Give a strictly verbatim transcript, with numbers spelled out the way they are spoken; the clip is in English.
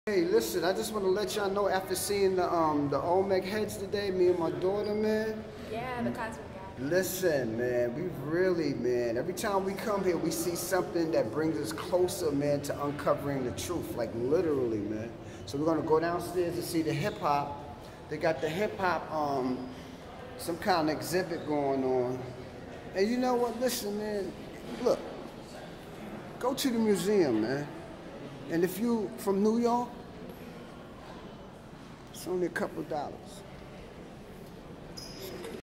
Hey, listen, I just want to let y'all know after seeing the um the Olmec heads today, me and my daughter, man. Yeah, the cosmic guy. Listen, man, we really, man, every time we come here, we see something that brings us closer, man, to uncovering the truth, like literally, man. So we're gonna go downstairs to see the hip hop. They got the hip hop, um, some kind of exhibit going on. And you know what? Listen, man, look, go to the museum, man. And if you from New York, it's only a couple dollars.